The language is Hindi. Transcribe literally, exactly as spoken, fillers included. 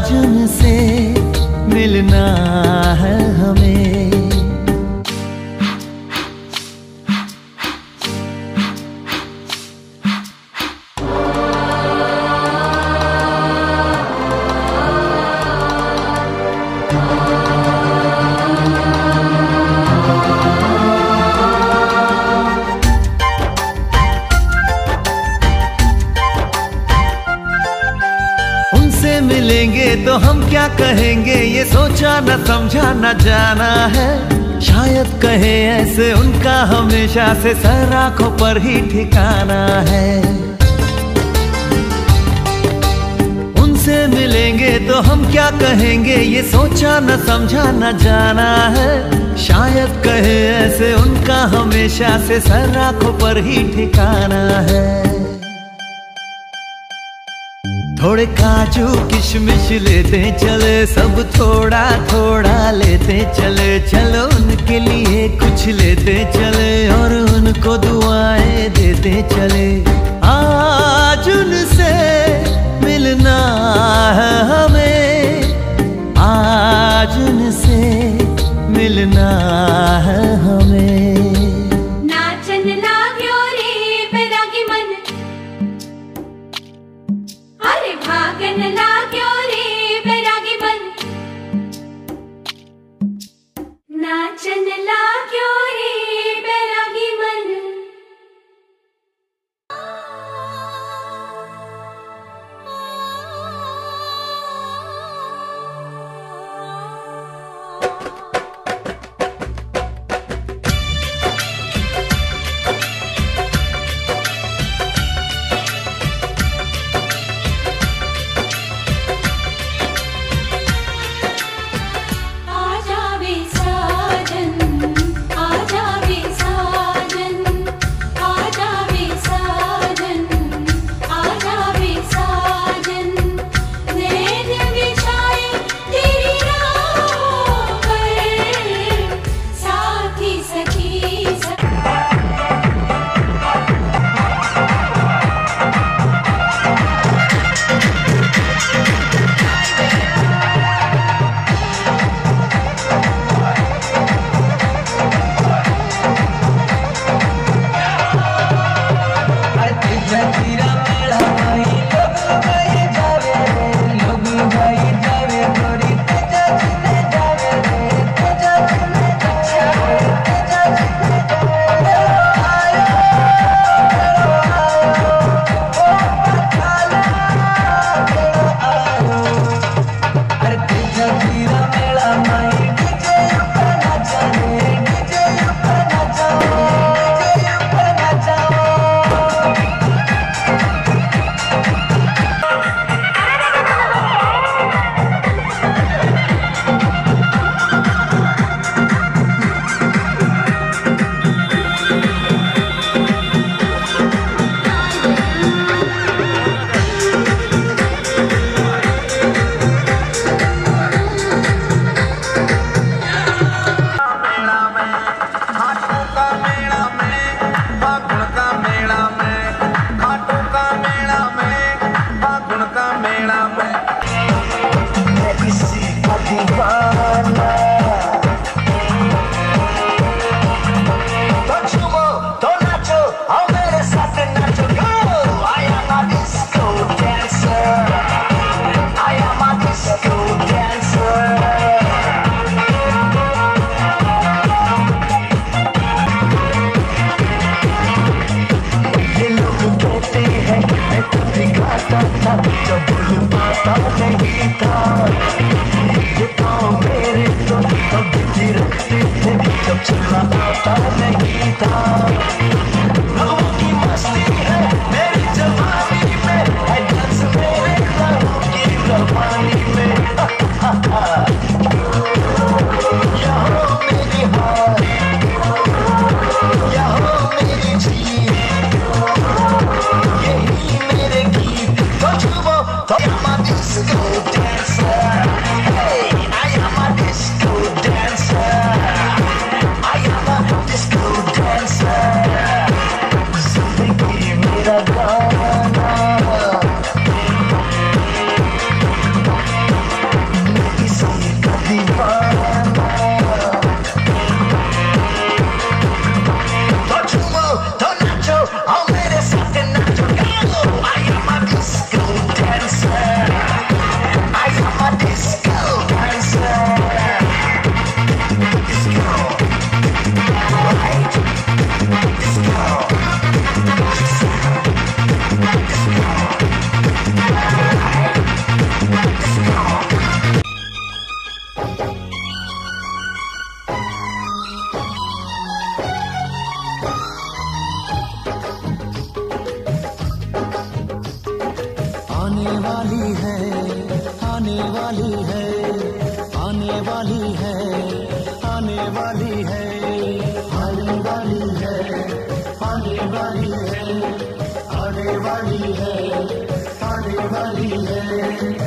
आज उनसे मिलना है हमें। उनसे मिलेंगे तो हम क्या कहेंगे, ये सोचा न समझा न जाना है। शायद कहे ऐसे उनका हमेशा से सर आंखों पर ही ठिकाना है। उनसे मिलेंगे तो हम क्या कहेंगे, ये सोचा न समझा न जाना है। शायद कहे ऐसे उनका हमेशा से सर आंखों पर ही ठिकाना है। थोड़े काजू किशमिश लेते चले, सब थोड़ा थोड़ा लेते चले। चलो उनके लिए कुछ लेते चले और उनको दुआएं देते चले। आज उनसे मिलना है हमें, आज उनसे मिलना है हमें। भागन लाग्यो रे बैरागी बन, नाचन लाग्यो रे बैरागी मन। वाली है, आने वाली है, आने वाली है, आने वाली है, आने वाली है, आने वाली है, आने वाली है, आने वाली है।